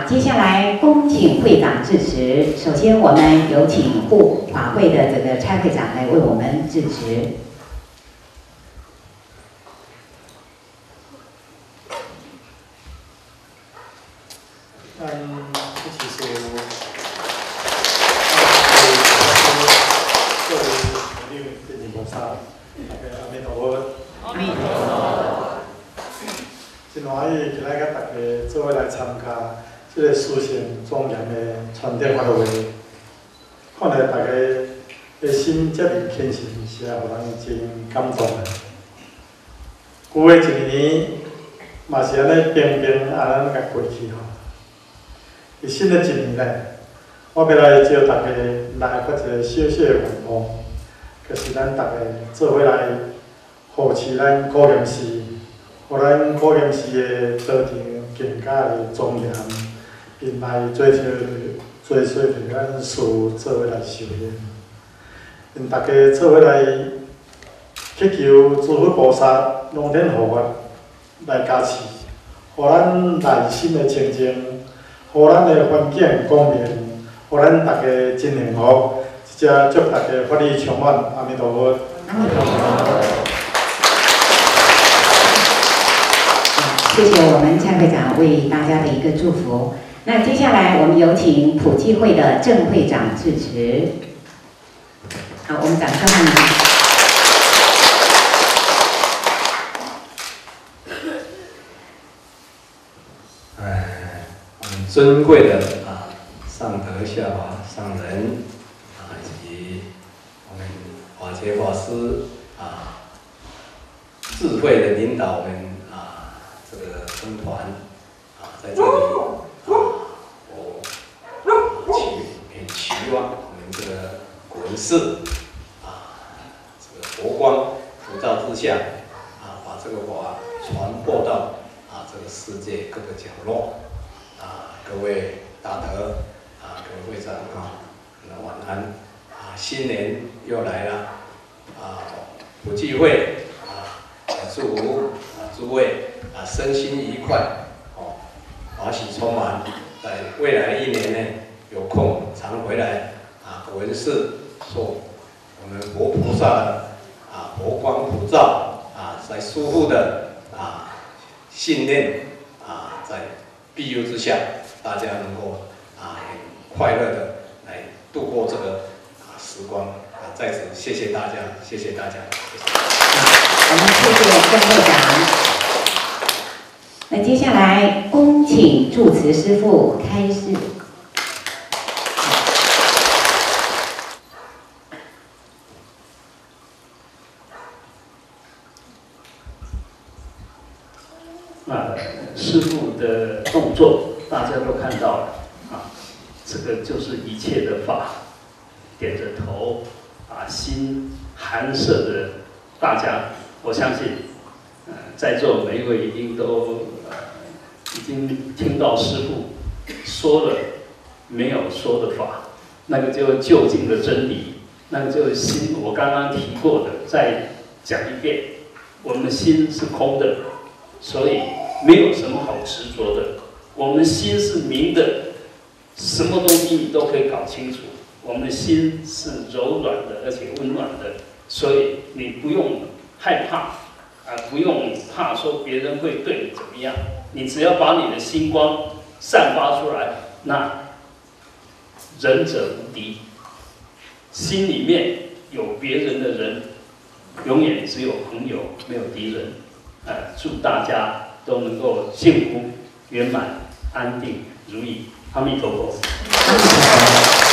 接下来恭请会长致辞。首先，我们有请法会的这个蔡会长来为我们致辞。 真欢喜今仔甲大家做伙来参加这个殊胜庄严的传统法会，看来大家的心遮尔虔诚，是啊，互人真感动的。旧的一年嘛是安尼平平安安甲过去吼。伫新的一年咧，我要来招大家来发一个小小的愿望，就是咱大家做伙来扶持咱古严寺。互咱古严寺的道场更加的庄严，并来做着咱事做伙来修炼，因大家做伙来祈求诸佛菩萨龙天护法来加持，互咱内心的清净，互咱的环境光明，互咱大家真幸福。即只祝大家法力充满，阿弥陀佛。 阿弥陀佛。谢谢我们蔡会长为大家的一个祝福。那接下来我们有请普济会的郑会长致辞。好，我们掌声欢迎。 我们尊贵的上德下华上人以及我们法giới法師智慧的领导我们这个僧团在这里我很期望我们这个古文寺这个佛光普照之下把这个法传播到这个世界各个角落各位大德各位会长晚安新年又来了普济会祝福诸位身心愉快，法喜充满。在未来的一年呢，有空常回来古文寺受我们佛菩萨的佛光普照在师父的信念在庇佑之下，大家能够很快乐的来度过这个时光在此谢谢大家，谢谢大家。 我们谢谢郑会长。那接下来恭请住持师父开示。 师父的动作大家都看到了这个就是一切的法，点着头心寒舍的大家，我相信在座每一位一定都已经听到师父说了没有说的法，那个就究竟的真理，那个就是心。我刚刚提过的，再讲一遍，我们心是空的，所以没有什么好执着的。我们心是明的，什么东西你都可以搞清楚。我们的心是柔软的，而且温暖的，所以你不用害怕不用怕说别人会对你怎么样。你只要把你的心光散发出来，那仁者无敌。心里面有别人的人，永远只有朋友，没有敌人。祝大家都能够幸福、圆满、安定、如意。阿弥陀佛。